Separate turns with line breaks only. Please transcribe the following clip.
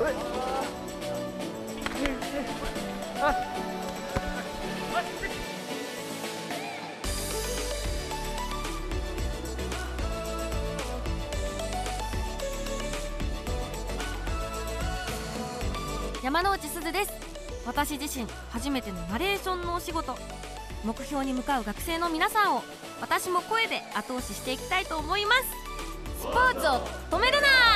山之内すずです。私自身初めてのナレーションのお仕事、目標に向かう学生の皆さんを私も声で後押ししていきたいと思います。スポーツを止めるな！